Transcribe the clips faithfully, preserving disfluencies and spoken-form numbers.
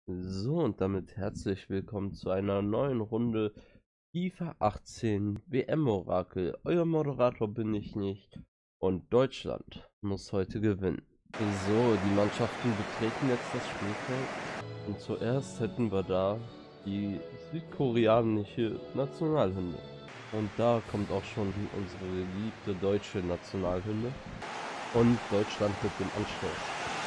So, und damit herzlich willkommen zu einer neuen Runde FIFA achtzehn W M-Orakel. Euer Moderator bin ich nicht und Deutschland muss heute gewinnen. So, die Mannschaften betreten jetzt das Spielfeld und zuerst hätten wir da die südkoreanische Nationalhymne. Und da kommt auch schon unsere geliebte deutsche Nationalhymne und Deutschland mit dem Anstoß.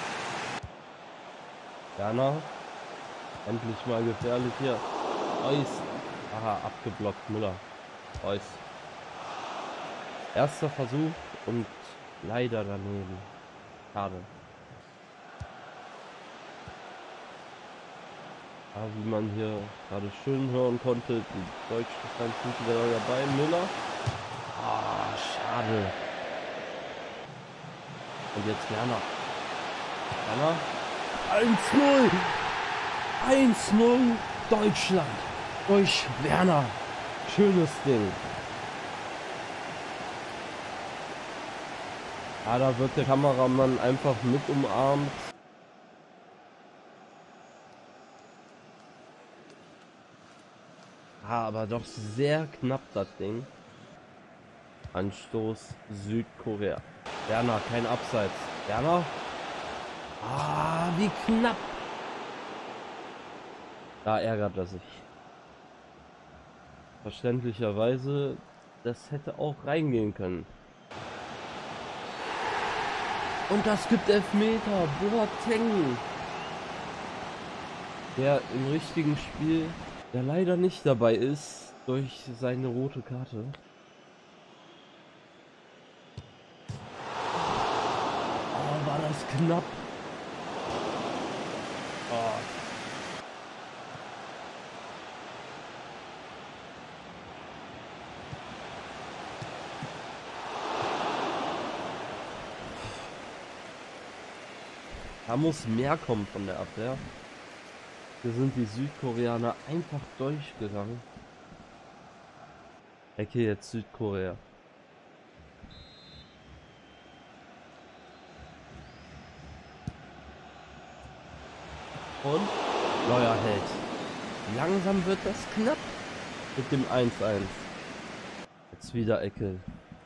Werner. Endlich mal gefährlich hier. Reus. Aha, abgeblockt Müller. Reus. Erster Versuch und leider daneben. Schade. Aber wie man hier gerade schön hören konnte, die deutschen Fans sind wieder dabei. Müller. Ah, schade. Und jetzt Werner. Werner. eins null. eins null Deutschland durch Werner. Schönes Ding. Ja, da wird der Kameramann einfach mit umarmt. Ah, aber doch sehr knapp das Ding. Anstoß Südkorea. Werner, kein Abseits. Werner. Ah, wie knapp. Da ärgert er sich. Verständlicherweise, das hätte auch reingehen können. Und das gibt Elfmeter. Boateng. Der im richtigen Spiel, der leider nicht dabei ist, durch seine rote Karte. Oh, war das knapp. Oh. Da muss mehr kommen von der Abwehr. Hier sind die Südkoreaner einfach durchgegangen. Ecke jetzt Südkorea. Und neuer Held. Langsam wird das knapp mit dem eins eins. Jetzt wieder Ecke.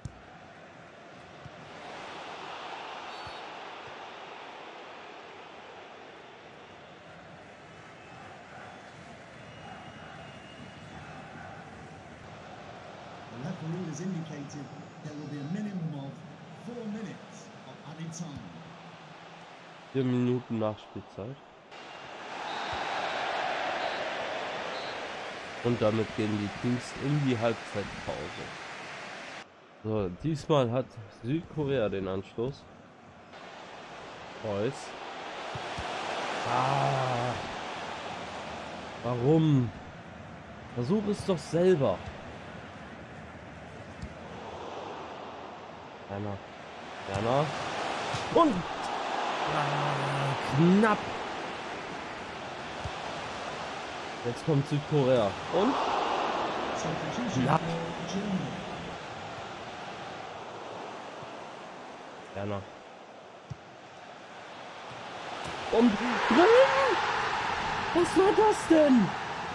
Has indicated there will be a minimum of four minutes of added time. Vier Minuten Nachspielzeit. Und damit gehen die Teams in die Halbzeitpause. So, diesmal hat Südkorea den Anschluss. Reus. Ah. Warum? Versuch es doch selber. Werner. Werner. Und ah, knapp. Jetzt kommt Südkorea. Und knapp. Werner. Und drin! Was war das denn?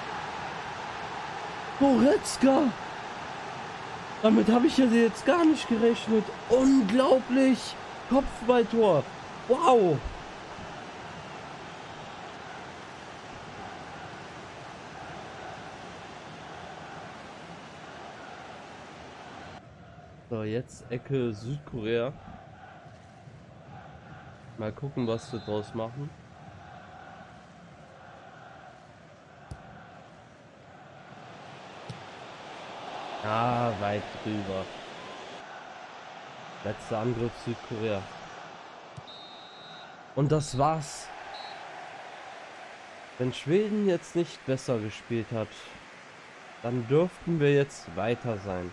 Goretzka! Damit habe ich ja jetzt gar nicht gerechnet. Unglaublich! Kopfballtor! Wow! So, jetzt Ecke Südkorea. Mal gucken, was wir draus machen. Ah, weit drüber. Letzter Angriff Südkorea. Und das war's. Wenn Schweden jetzt nicht besser gespielt hat, dann dürften wir jetzt weiter sein.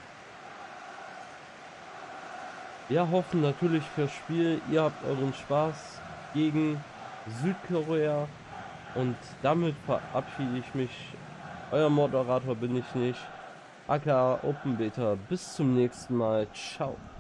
Wir hoffen natürlich fürs Spiel, ihr habt euren Spaß gegen Südkorea. Und damit verabschiede ich mich. Euer Moderator bin ich nicht. aka Open Beta. Bis zum nächsten Mal. Ciao.